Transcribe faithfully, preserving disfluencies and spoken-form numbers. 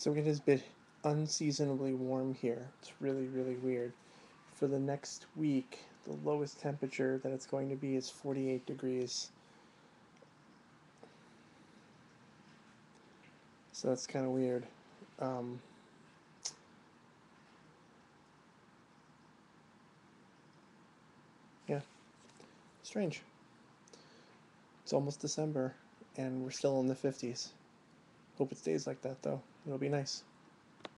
So it has been unseasonably warm here. It's really, really weird. For the next week, the lowest temperature that it's going to be is forty-eight degrees. So that's kind of weird. Um, yeah, strange. It's almost December, and we're still in the fifties. Hope it stays like that, though. It'll be nice.